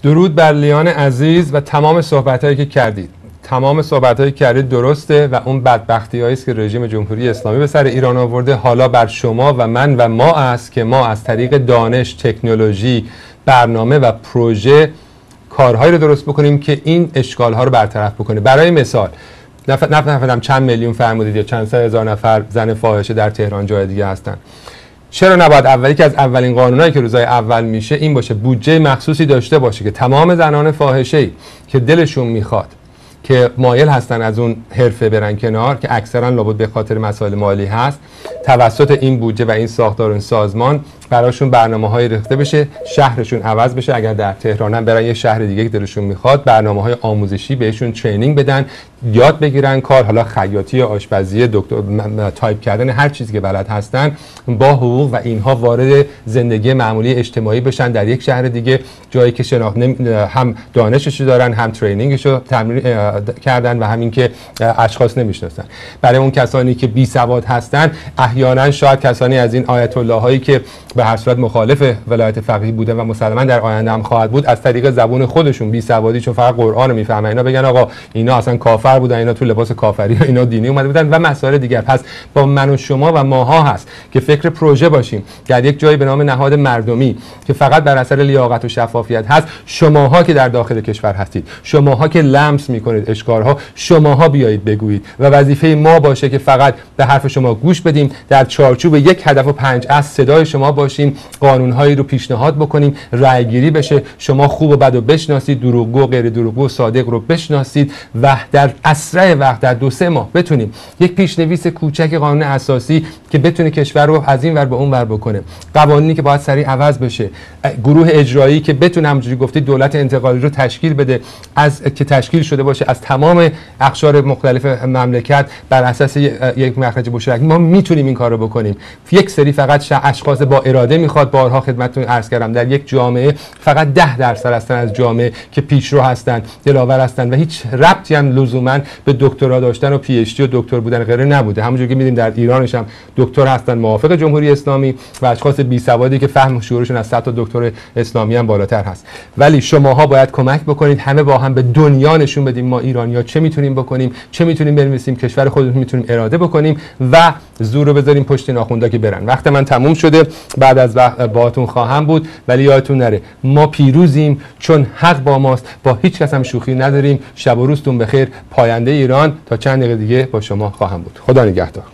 درود بر لیان عزیز و تمام صحبت‌هایی که کردید. تمام صحبت‌هایی که کردید درسته و اون بدبختی‌هایی است که رژیم جمهوری اسلامی به سر ایران آورده حالا بر شما و من و ما است که ما از طریق دانش، تکنولوژی، برنامه و پروژه کارهایی رو درست بکنیم که این اشکال‌ها رو برطرف بکنه. برای مثال نفهمیدم چند میلیون فرمودید یا چند صد هزار نفر زن فاحشه در تهران جای دیگه هستن. چرا نباید اولی که از اولین قانونایی که روزای اول میشه این باشه بودجه مخصوصی داشته باشه که تمام زنان فاحشه‌ای که دلشون میخواد که مایل هستن از اون حرفه برن کنار که اکثرا لابد به خاطر مسائل مالی هست توسط این بودجه و این ساختار و این سازمان براشون برنامه‌های ریخته بشه، شهرشون عوض بشه، اگر در تهران هم برن یه شهر دیگه که دلشون میخواد برنامه‌های آموزشی بهشون ترینینگ بدن، یاد بگیرن کار، حالا خیاطی، آشپزی، دکتر تایپ کردن، هر چیزی که بلد هستن با حقوق و اینها وارد زندگی معمولی اجتماعی بشن در یک شهر دیگه، جایی که شناخت هم دانششو دارن هم ترینینگشو تمرین کردن و همین که اشخاص نمیشناسن. برای اون کسانی که بی سواد هستن احیانا شاید کسانی از این آیت الله هایی که به هر صورت مخالف ولایت فقیه بوده و مسلما در آینده هم خواهد بود از طریق زبون خودشون بی سوادی چون فقط قرآن رو میفهمن اینا بگن آقا اینا اصلا کافر بودن، اینا تو لباس کافری و اینا دینی اومده بودن و مسائل دیگر. پس با من و شما و ماها هست که فکر پروژه باشیم در یک جایی به نام نهاد مردمی که فقط بر اثر لیاقت و شفافیت هست. شماها که در داخل کشور هستید، شماها که لمس میکنید اشکارها، شماها بیایید بگویید و وظیفه ما باشه که فقط به حرف شما گوش بدیم، در چارچوب یک هدف و 5 از صدای شما باشیم، قانونهایی رو پیشنهاد بکنیم، رأی گیری بشه، شما خوب و بد رو بشناسید، دروغگو غیر دروغگو صادق رو بشناسید و در اسرع وقت در 2-3 ماه بتونیم یک پیشنویس کوچک قانون اساسی که بتونه کشور رو از این ور به اون ور بکنه، قوانینی که باید سریع عوض بشه، گروه اجرایی که بتونه همونجوری گفتید دولت انتقالی رو تشکیل بده که تشکیل شده باشه از تمام اقشار مختلف مملکت بر اساس یک مخرج مشترک. ما میتونیم این کار رو بکنیم. یک سری فقط اشخاص با اراده میخواد. بارها خدمتتون عرض کردم در یک جامعه فقط 10% هستن از جامعه که پیشرو هستن، دلاور هستن و هیچ ربطی هم لزوما به دکترا داشتن و پی اچ دی و دکتر بودن غیره نبوده. همونجوری که می‌بینیم در ایرانش هم دکتر هستن موافق جمهوری اسلامی و اشخاص بی سوادی که فهم و شعورشون از 100 تا دکتر اسلامی هم بالاتر هست. ولی شماها باید کمک بکنید، همه با هم به دنیا نشون بدیم ما ایرانی‌ها چه میتونیم بکنیم، چه میتونیم بنویسیم، کشور خودمون میتونیم اراده بکنیم و زور رو بذاریم پشت این آخوندا که برن. وقت من تموم شده، بعد از باهاتون خواهم بود ولی یادتون نره ما پیروزیم چون حق با ماست، با هیچ کس هم شوخی نداریم. شب و روزتون بخیر. پاینده ایران تا چند دقیقه دیگه با شما خواهم بود. خدا نگهدار.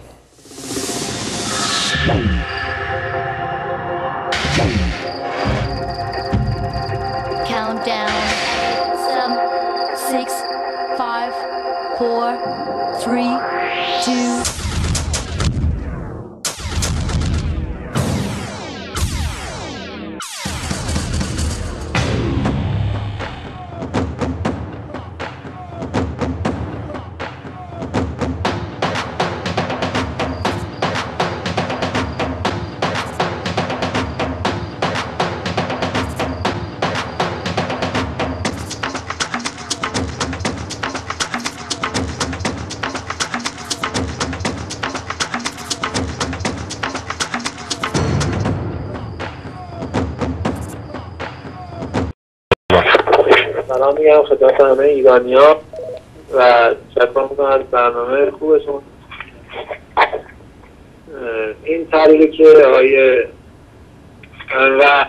Countdown 7, 6, 5, 4, 3, 2. سلام میگم خدمت همه ایرانی‌ها و تشکر میکنم از برنامه خوبشون. این تحلیلی که آقای و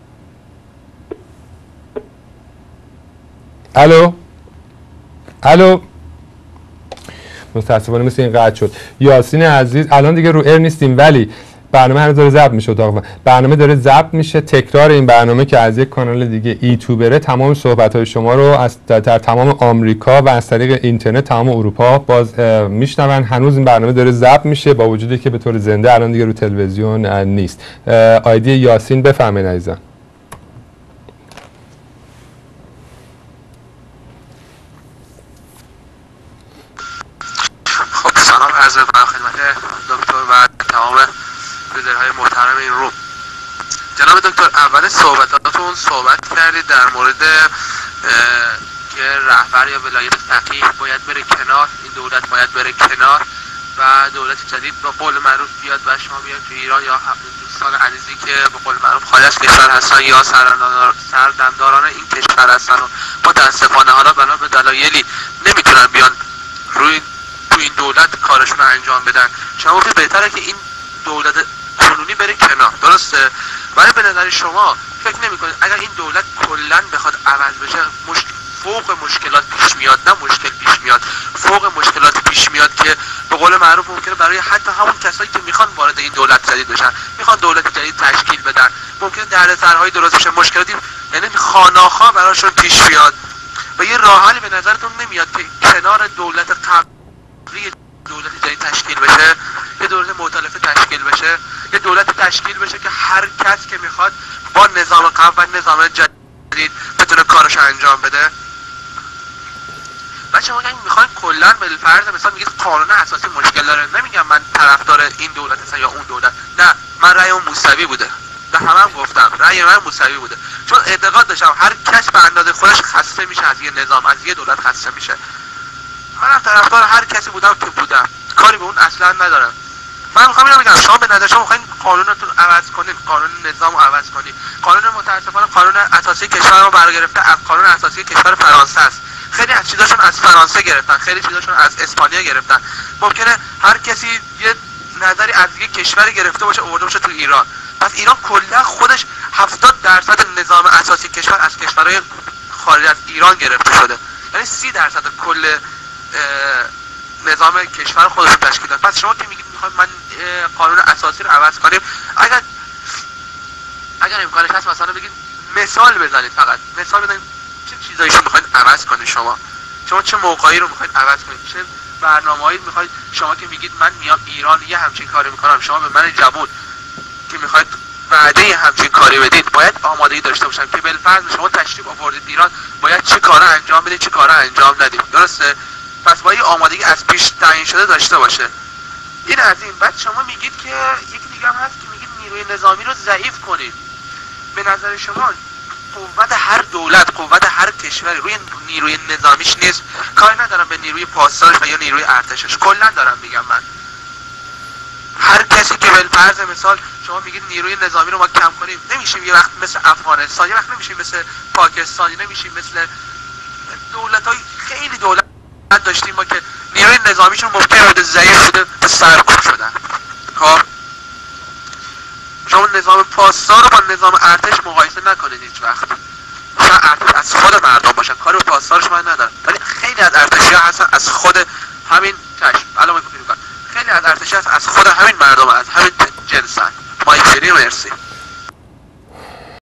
الو متاسفانه مثل این قطع شد. یاسین عزیز الان دیگه رو ایر نیستیم ولی برنامه هنوز داره ضبط میشه. برنامه داره ضبط میشه. تکرار این برنامه که از یک کانال دیگه یوتیوبره تمام صحبت‌های شما رو از در تمام آمریکا و از طریق اینترنت تمام اروپا باز میشنون. هنوز این برنامه داره ضبط میشه با وجودی که به طور زنده الان دیگه رو تلویزیون نیست. آیدی یاسین بفرمایید عزیزم. خب سلام عرض می‌کنم خدمت دکتر و تمام لیدرهای محترم این روم. جناب دکتر اول صحبتاتون صحبت کردید در مورد که رهبر یا ولایت فقیه باید بره کنار، این دولت باید بره کنار و دولت جدید با قول معروف بیاد و شما بیاد تو ایران یا دوستان عزیزی که به قول معروف خارج از کشور هستن یا سردمداران این کشور هستن و متاسفانه حالا بنا به دلایلی نمیتونن بیان روی تو این دولت کارشون رو انجام بدن. شما گفتید بهتره که این دولت کنونی بره کنار، درسته؟ ولی به نظر شما فکر نمی‌کنید اگر این دولت کلاً بخواد عوض بشه فوق مشکلات پیش میاد، نه مشکل پیش میاد، فوق مشکلات پیش میاد که به قول معروف ممکنه برای حتی همون کسایی که میخوان وارد این دولت جدید بشن، میخوان دولت جدید تشکیل بدن، ممکنه دردسرهای درست بشه، مشکلاتی یعنی خاناخا براشون پیش بیاد. و یه راه حلی به نظرتون نمیاد که کنار دولت قبلی دولت جدید تشکیل بشه، یه دولت مؤتلف تشکیل بشه، یه دولت تشکیل بشه که هر کس که میخواد با نظام قبل و نظام جدید بتونه کارش انجام بده؟ بچه ما میخواین کلا به فرض مثلا میگید قانون اساسی مشکل داره، نمیگم من طرفدار این دولت هستم یا اون دولت، نه، من رأیم موسوی بوده، به همه گفتم رأی من موسوی بوده، چون اعتقاد داشتم هر کس به اندازه خودش خسته میشه از یه نظام، از یه دولت خسته میشه. منم طرفدار هر کسی بودم که بودم، کاری به اون اصلا ندارم. من میخوام اینو بگم شما به نظر شما میخواین قانونتون عوض کنید، قانون نظام رو عوض کنید. قانون متاسفانه قانون اساسی کشور رو برگرفته از قانون اساسی کشور فرانسه است. خیلی از چیزاشون از فرانسه گرفتن، خیلی چیزاشون از اسپانیا گرفتن. ممکنه هر کسی یه نظری از یه کشور گرفته باشه آورده باشه تو ایران. پس ایران کلا خودش 70% نظام اساسی کشور از کشورهای خارج از ایران گرفته شده. یعنی 30% کل نظام کشور خودش تشکیل داد. پس شما که میگید میخوایم من قانون اساسی رو عوض کنیم، اگر امکانش هست مثلا بگید مثال بزنید، فقط مثال بزنید چه چیزایی رو میخواید عوض کنید، شما چه موقعی رو میخواید عوض کنید، چه برنامه‌ای میخواید. شما که میگید من میام ایران یه همچین کاری میکنم، شما به من جوون که میخواید وعده همچین کاری بدید باید آمادگی داشته باشم که بالفرض شما تشریف آوردید ایران باید چه کارا انجام بدید چه کارا انجام ندید، درسته؟ پس باید آمادگی از پیش تعیین شده داشته باشه. این از این. بعد شما میگید که یکی دیگه هم هست که میگید نیروی نظامی رو ضعیف کنید. به نظر شما قوت هر دولت، قوت هر کشوری روی نیروی نظامیش نیست؟ کاری ندارم به نیروی پاسدارش و یا نیروی ارتشش، کلا دارم میگم من هر کسی که بالفرض مثال شما میگید نیروی نظامی رو ما کم کنیم، نمیشیم یه وقت مثل افغانستان، یه وقت نمیشیم مثل پاکستان، نمیشیم مثل دولت‌های خیلی دولت داشتیم ما که نیروی نظامیشون ممکنه بوده ضعیف بوده و سرکوب شدن. خب شما نظام پاسدار رو با نظام ارتش مقایسه نکنید هیچ وقت. شاید ارتش از خود مردم باشن، کاری به پاسدارش من ندارم، ولی خیلی از ارتشی‌ها هستن از خود همین خیلی از ارتشی‌ها از خود همین مردم، از همین جنسن. مایک شیری، مرسی.